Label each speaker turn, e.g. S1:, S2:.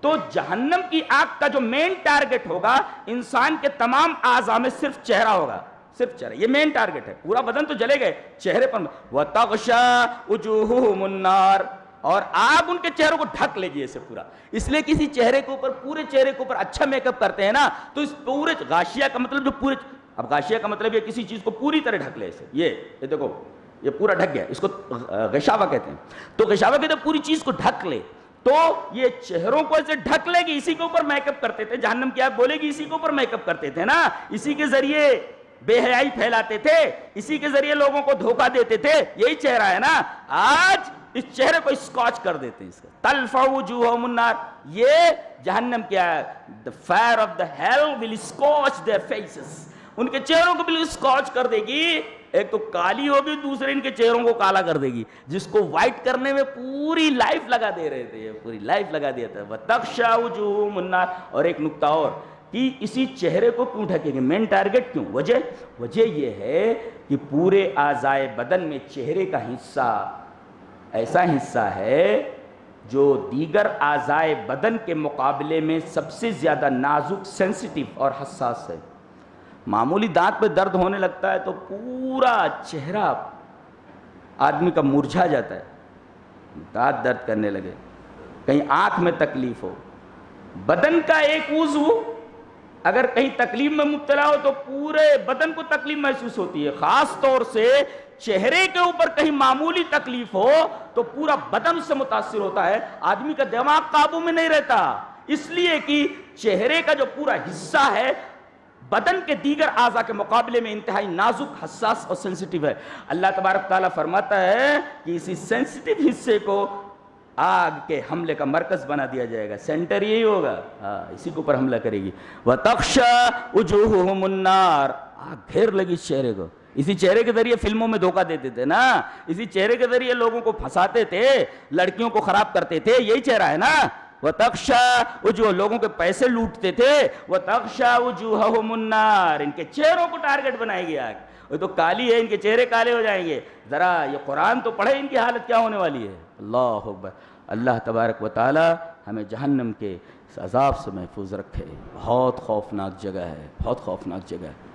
S1: تو جہنم کی آگ کا جو مین ٹارگٹ ہوگا انسان کے تمام اعضاء میں صرف چہرہ ہوگا، صرف چہرہ، یہ مین ٹارگٹ ہے. پورا بدن تو جلے گئے، چہرے پر وَتَغْشَى وُجُوهُهُمُ النَّارُ، اور آگ ان کے چہروں کو ڈھک لے گی ایسے پورا. اس لیے کسی چہرے کے اوپر، پورے چہرے کے اوپر اچھا میک اپ کرتے ہیں نا، تو اس پورے غاشیہ کا مطلب جو پورے، اب غاشیہ کا مطلب یہ کسی چیز کو پوری طرح ڈھک لے. ایسے یہ دیکھو یہ پورا ڈھک گیا، اس کو غشاوہ کہتے ہیں. تو غشاوہ کہتے ہیں پوری چیز کو ڈھک لے، تو یہ چہروں کو ایسے ڈھک لے گی. اسی کے اوپر میک اپ کرتے تھے، جہنم کی آگ بولے گی اسی کے اوپر میک اپ کرتے تھے نا، اسی کے ذریعے بے حیائی پھیلاتے تھے، اسی کے ذریعے لوگوں کو دھوکہ دیتے تھے. یہی چہرہ ہے نا. آج اس چہرے کو اسکاچ کر دیتے ہیں. اس کا تَلْفَعُ وُجُوهُهُمُ النَّارُ، یہ جہنم کیا ہے، the fire of the hell will scorch their faces، ان کے چہروں کو بالکل اسکاچ کر دے گی. ایک تو کالی ہوگی، دوسرے ان کے چہروں کو کالا کر دے گی، جس کو وائٹ کرنے میں پوری لائف لگا دے رہے تھے، پوری لائف لگا دیا تھا. وَتَغْشَى وُجُوهُهُمُ النَّارُ. اور ایک نکتہ اور کہ اسی چہرے کو کیوں ڈھکیں گے، مین ٹارگٹ کیوں؟ وجہ یہ ہے کہ پورے اعضائے بدن میں چہرے کا حصہ ایسا حصہ ہے جو دیگر اعضائے بدن کے مقابلے میں سب سے زیادہ نازک، سینسیٹیو اور حساس ہے. معمولی دانت پہ درد ہونے لگتا ہے تو پورا چہرہ آدمی کا مرجھا جاتا ہے. دانت درد کرنے لگے، کہیں آنکھ میں تکلیف ہو، بدن کا ایک عضو اگر کہیں تکلیف میں مبتلا ہو تو پورے بدن کو تکلیف محسوس ہوتی ہے. خاص طور سے چہرے کے اوپر کہیں معمولی تکلیف ہو تو پورا بدن سے متاثر ہوتا ہے. آدمی کا دماغ قابو میں نہیں رہتا، اس لیے کہ چہرے کا جو پورا حصہ ہے بدن کے دیگر اعضاء کے مقابلے میں انتہائی نازک، حساس اور سینسیٹیو ہے. اللہ تبارک تعالیٰ فرماتا ہے کہ اسی سینسیٹیو حصے کو آگ کے حملے کا مرکز بنا دیا جائے گا. سینٹر یہی ہوگا، اسی کے اوپر حملہ کرے گی. وَتَغْشَى وُجُوهُهُمُ النَّارُ. آگ گھیر لگی اس چہرے کو. اسی چہرے کے ذریعے فلموں میں دھوکہ دیتے تھے نا، اسی چہرے کے ذریعے لوگوں کو پھنساتے تھے، لڑکیوں کو خراب کرتے تھے. یہی چہرہ ہے نا. وَتَغْشَى وُجُوهُ، لوگوں کے پیسے لوٹتے تھے. وَتَغْشَى وُجُوهَهُمُ النَّارُ، ان کے چہروں کو ٹارگٹ بنائے گی آگ. وہ تو کالی ہے، ان کے چہرے کالے ہو جائیں گے. ذرا یہ قرآن تو پڑھے، ان کی حالت کیا ہونے والی ہے. اللہ اکبر. اللہ تبارک و تعالی ہمیں جہنم کے عذاب سے محفوظ رکھے. بہت خوفناک جگہ ہے، بہت خوفناک جگہ ہے.